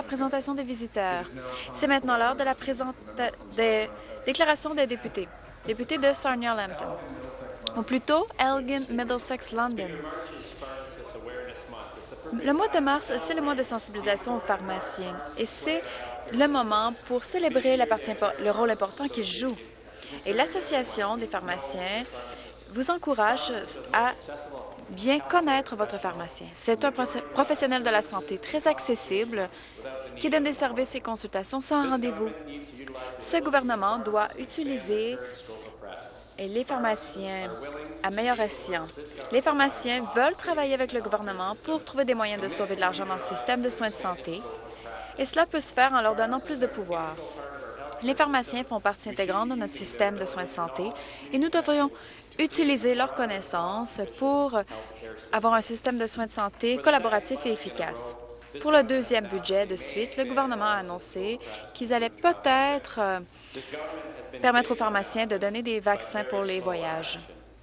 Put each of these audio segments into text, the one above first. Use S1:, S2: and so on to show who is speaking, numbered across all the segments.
S1: présentation des visiteurs. C'est maintenant l'heure de la des déclarations des députés. Député de Sarnia-Lambton, ou plutôt Elgin-Middlesex-London. Le mois de mars, c'est le mois de sensibilisation aux pharmaciens et c'est le moment pour célébrer le rôle important qu'ils jouent. Et l'Association des pharmaciens vous encourage à bien connaître votre pharmacien. C'est un professionnel de la santé très accessible qui donne des services et consultations sans rendez-vous. Ce gouvernement doit utiliser les pharmaciens à meilleur escient. Les pharmaciens veulent travailler avec le gouvernement pour trouver des moyens de sauver de l'argent dans le système de soins de santé, et cela peut se faire en leur donnant plus de pouvoir. Les pharmaciens font partie intégrante de notre système de soins de santé et nous devrions utiliser leurs connaissances pour avoir un système de soins de santé collaboratif et efficace. Pour le deuxième budget de suite, le gouvernement a annoncé qu'ils allaient peut-être permettre aux pharmaciens de donner des vaccins pour les voyages.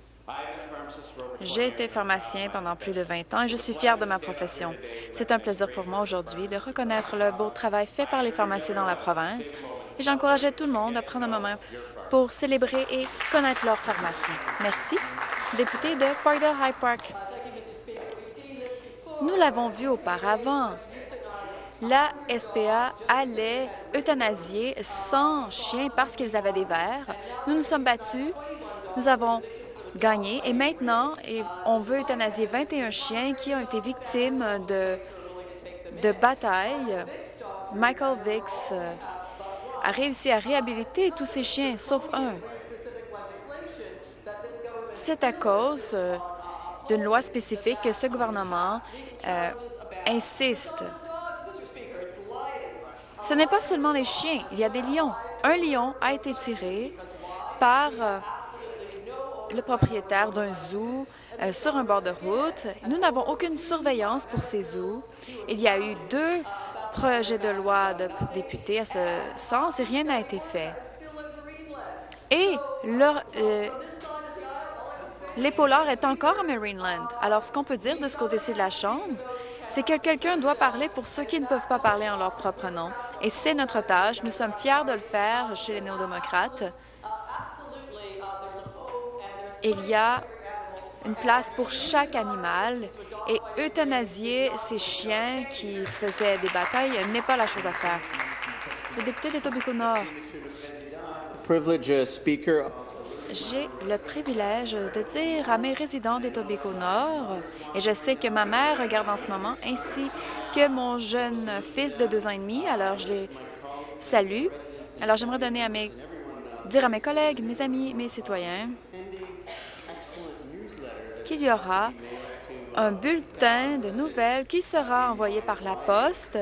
S1: J'ai été pharmacien pendant plus de 20 ans et je suis fière de ma profession. C'est un plaisir pour moi aujourd'hui de reconnaître le beau travail fait par les pharmaciens dans la province et j'encourageais tout le monde à prendre un moment pour célébrer et connaître leur pharmacie. Merci. Député de Parkdale High Park. Nous l'avons vu auparavant. La SPA allait euthanasier 100 chiens parce qu'ils avaient des vers. Nous nous sommes battus, nous avons gagné et maintenant, on veut euthanasier 21 chiens qui ont été victimes de batailles. Michael Vicks a réussi à réhabiliter tous ces chiens, sauf un. C'est à cause d'une loi spécifique que ce gouvernement insiste. Ce n'est pas seulement les chiens, il y a des lions. Un lion a été tiré par le propriétaire d'un zoo sur un bord de route. Nous n'avons aucune surveillance pour ces zoos. Il y a eu 2 projets de loi de députés à ce sens et rien n'a été fait. Et l'épaulard est encore à Marineland. Alors, ce qu'on peut dire de ce côté-ci de la Chambre, c'est que quelqu'un doit parler pour ceux qui ne peuvent pas parler en leur propre nom. Et c'est notre tâche. Nous sommes fiers de le faire chez les néo-démocrates. Il y a une place pour chaque animal et euthanasier ces chiens qui faisaient des batailles n'est pas la chose à faire. Le député d'Etobicoke-Nord. J'ai le privilège de dire à mes résidents d'Etobicoke-Nord, et je sais que ma mère regarde en ce moment, ainsi que mon jeune fils de 2 ans et demi, alors je les salue. Alors j'aimerais dire à mes collègues, mes amis, mes citoyens, qu'il y aura un bulletin de nouvelles qui sera envoyé par la poste.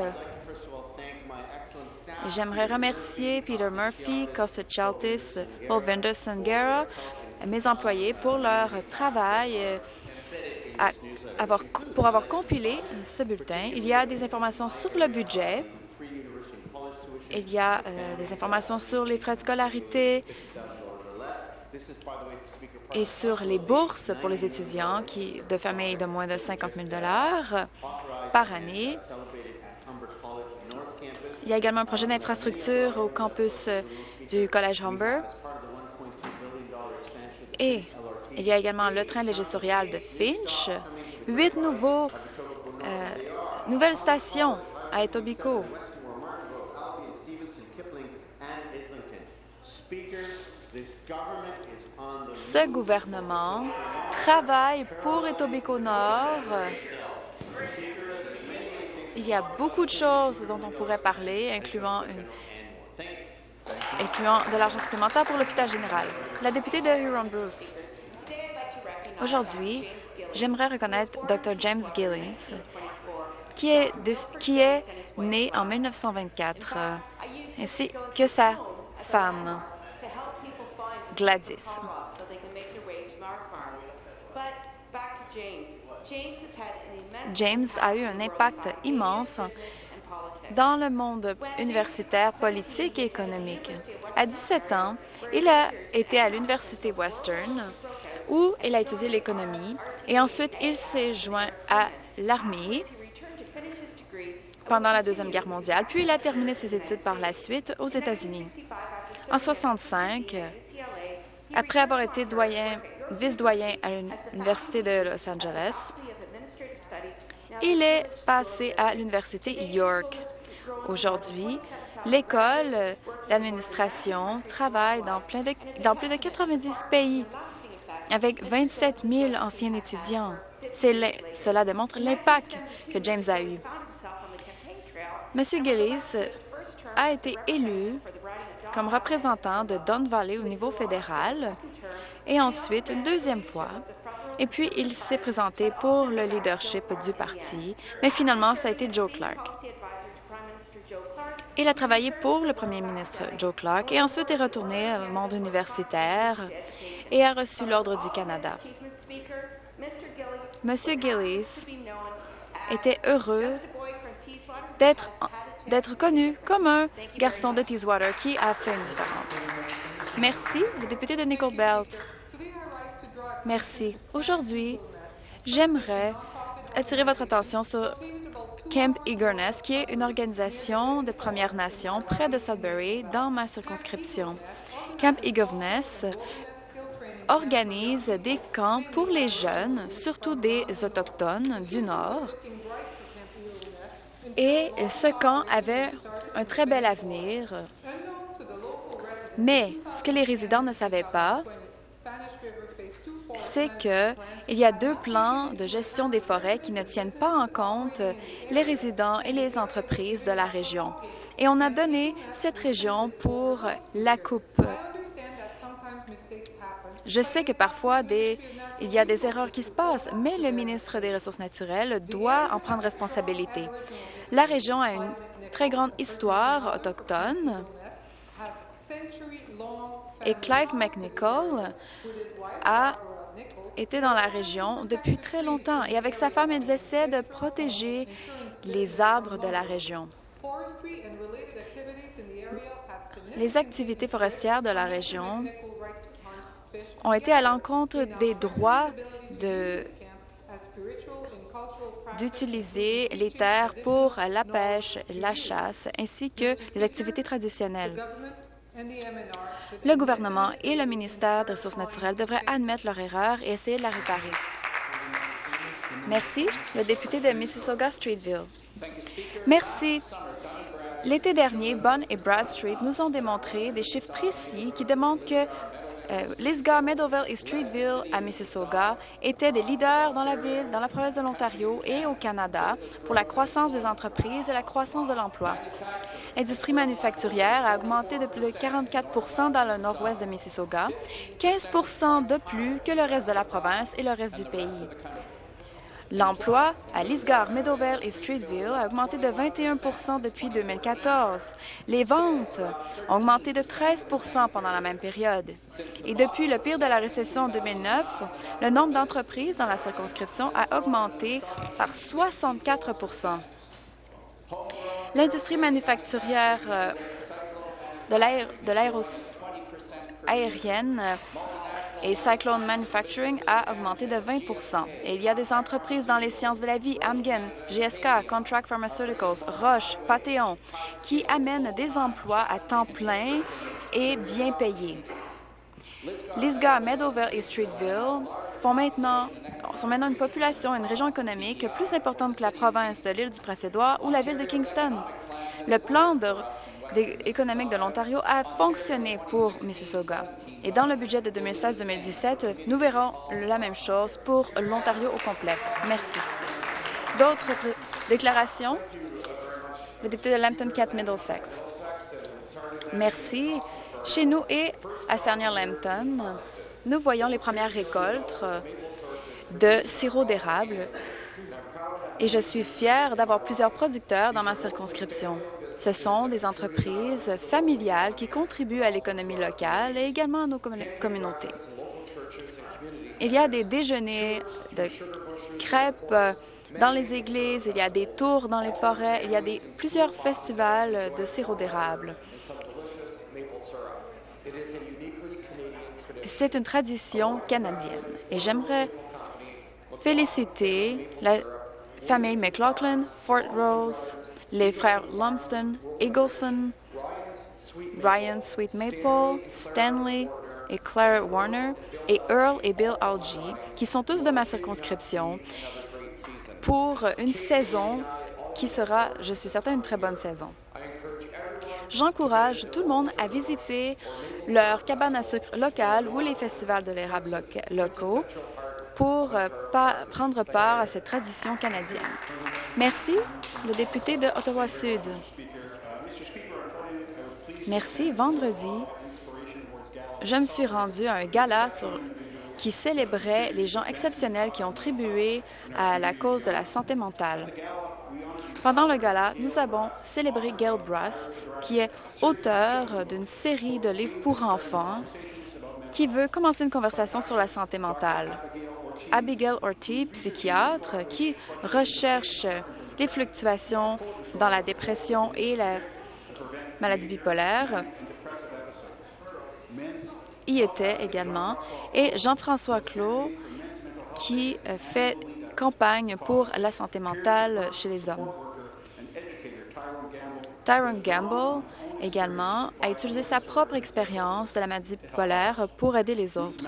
S1: J'aimerais remercier Peter Murphy, Costa Chaltis, Paul Vendor-Sangera, mes employés pour leur travail pour avoir compilé ce bulletin. Il y a des informations sur le budget. Il y a des informations sur les frais de scolarité et sur les bourses pour les étudiants de familles de moins de 50 000 $ par année. Il y a également un projet d'infrastructure au campus du Collège Humber. Et il y a également le train léger sorial de Finch. 8 nouvelles stations à Etobicoke. Ce gouvernement travaille pour Etobicoke-Nord. Il y a beaucoup de choses dont on pourrait parler, incluant de l'argent supplémentaire pour l'hôpital général. La députée de Huron-Bruce. Aujourd'hui, j'aimerais reconnaître Dr. James Gillings, qui est né en 1924, ainsi que sa femme, Gladys. James a eu un impact immense dans le monde universitaire, politique et économique. À 17 ans, il a été à l'Université Western, où il a étudié l'économie, et ensuite il s'est joint à l'armée, pendant la Deuxième Guerre mondiale, puis il a terminé ses études par la suite aux États-Unis. En 1965, après avoir été vice-doyen à l'Université de Los Angeles, il est passé à l'Université York. Aujourd'hui, l'école d'administration travaille dans plus de 90 pays avec 27 000 anciens étudiants. Cela démontre l'impact que James a eu. M. Gillies a été élu comme représentant de Don Valley au niveau fédéral et ensuite une deuxième fois. Et puis, il s'est présenté pour le leadership du parti, mais finalement, ça a été Joe Clark. Il a travaillé pour le premier ministre Joe Clark et ensuite est retourné au monde universitaire et a reçu l'Ordre du Canada. M. Gillies était heureux d'être connu comme un garçon de Teeswater qui a fait une différence. Merci, le député de Nickel Belt. Merci. Aujourd'hui, j'aimerais attirer votre attention sur Camp Eagerness, qui est une organisation de Premières Nations près de Sudbury, dans ma circonscription. Camp Eagerness organise des camps pour les jeunes, surtout des Autochtones du Nord. Et ce camp avait un très bel avenir. Mais ce que les résidents ne savaient pas, c'est qu'il y a 2 plans de gestion des forêts qui ne tiennent pas en compte les résidents et les entreprises de la région. Et on a donné cette région pour la coupe. Je sais que parfois, il y a des erreurs qui se passent, mais le ministre des Ressources naturelles doit en prendre responsabilité. La région a une très grande histoire autochtone et Clive McNichol a été dans la région depuis très longtemps et avec sa femme, ils essaient de protéger les arbres de la région. Les activités forestières de la région ont été à l'encontre des droits d'utiliser les terres pour la pêche, la chasse, ainsi que les activités traditionnelles. Le gouvernement et le ministère des Ressources naturelles devraient admettre leur erreur et essayer de la réparer. Merci. Le député de Mississauga-Streetville. Merci. L'été dernier, Bunn et Bradstreet nous ont démontré des chiffres précis qui démontrent que Lisgar, Meadowville et Streetville à Mississauga étaient des leaders dans la ville, dans la province de l'Ontario et au Canada pour la croissance des entreprises et la croissance de l'emploi. L'industrie manufacturière a augmenté de plus de 44 dans le nord-ouest de Mississauga, 15 de plus que le reste de la province et le reste du pays. L'emploi à Lisgar, Meadowville et Streetville a augmenté de 21 depuis 2014. Les ventes ont augmenté de 13 pendant la même période. Et depuis le pire de la récession en 2009, le nombre d'entreprises dans la circonscription a augmenté par 64 L'industrie manufacturière de l'aérienne et Cyclone Manufacturing a augmenté de 20 Et il y a des entreprises dans les sciences de la vie, Amgen, GSK, Contract Pharmaceuticals, Roche, Pathéon, qui amènent des emplois à temps plein et bien payés. Lisgar, Meadowville et Streetville sont maintenant une population et une région économique plus importante que la province de l'île du Prince-Édouard ou la ville de Kingston. Le plan économique de l'Ontario a fonctionné pour Mississauga. Et dans le budget de 2016-2017, nous verrons la même chose pour l'Ontario au complet. Merci. D'autres déclarations? Le député de Lambton-Kent-Middlesex. Merci. Chez nous et à Sarnia-Lambton, nous voyons les premières récoltes de sirop d'érable et je suis fière d'avoir plusieurs producteurs dans ma circonscription. Ce sont des entreprises familiales qui contribuent à l'économie locale et également à nos communautés. Il y a des déjeuners de crêpes dans les églises, il y a des tours dans les forêts, il y a plusieurs festivals de sirop d'érable. C'est une tradition canadienne et j'aimerais féliciter la famille McLaughlin, Fort Rose, les frères Lumsden, Eagleson, Ryan Sweet Maple, Stanley et Claire Warner, et Earl et Bill Algie, qui sont tous de ma circonscription, pour une saison qui sera, je suis certain, une très bonne saison. J'encourage tout le monde à visiter leur cabane à sucre locale ou les festivals de l'érable locaux pour prendre part à cette tradition canadienne. Merci, le député de Ottawa-Sud. Merci. Vendredi, je me suis rendue à un gala qui célébrait les gens exceptionnels qui ont contribué à la cause de la santé mentale. Pendant le gala, nous avons célébré Gail Brass, qui est auteur d'une série de livres pour enfants qui veut commencer une conversation sur la santé mentale. Abigail Ortiz, psychiatre, qui recherche les fluctuations dans la dépression et la maladie bipolaire, y était également, et Jean-François Clos, qui fait campagne pour la santé mentale chez les hommes. Tyrone Gamble, également, a utilisé sa propre expérience de la maladie bipolaire pour aider les autres.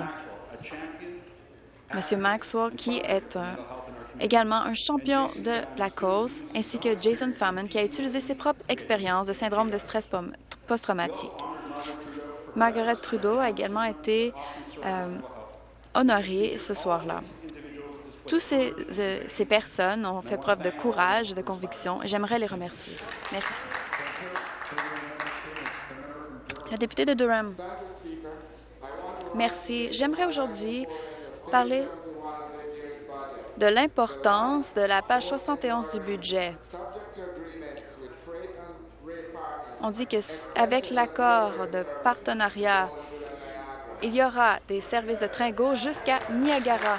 S1: M. Maxwell, qui est également un champion de la cause, ainsi que Jason Faman, qui a utilisé ses propres expériences de syndrome de stress post-traumatique. Margaret Trudeau a également été honorée ce soir-là. Toutes ces personnes ont fait preuve de courage et de conviction, et j'aimerais les remercier. Merci. Le député de Durham. Merci. J'aimerais aujourd'hui parler de l'importance de la page 71 du budget. On dit qu'avec l'accord de partenariat, il y aura des services de train GO jusqu'à Niagara.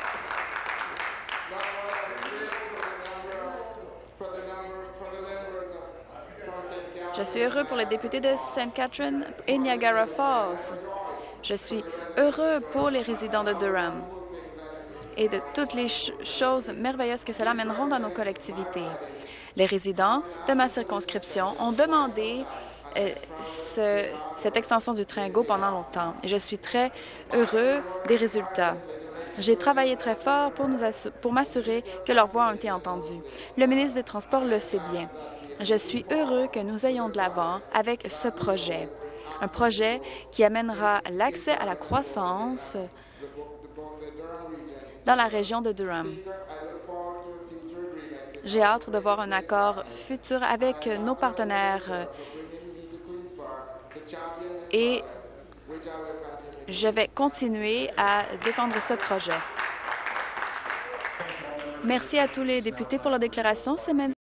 S1: Je suis heureux pour les députés de St. Catherine et Niagara Falls. Je suis heureux pour les résidents de Durham et de toutes les choses merveilleuses que cela mèneront dans nos collectivités. Les résidents de ma circonscription ont demandé cette extension du train GO pendant longtemps et je suis très heureux des résultats. J'ai travaillé très fort pour m'assurer que leurs voix ont été entendues. Le ministre des Transports le sait bien. Je suis heureux que nous ayons de l'avant avec ce projet, un projet qui amènera l'accès à la croissance dans la région de Durham. J'ai hâte de voir un accord futur avec nos partenaires et je vais continuer à défendre ce projet. Merci à tous les députés pour leur déclaration. C'est maintenant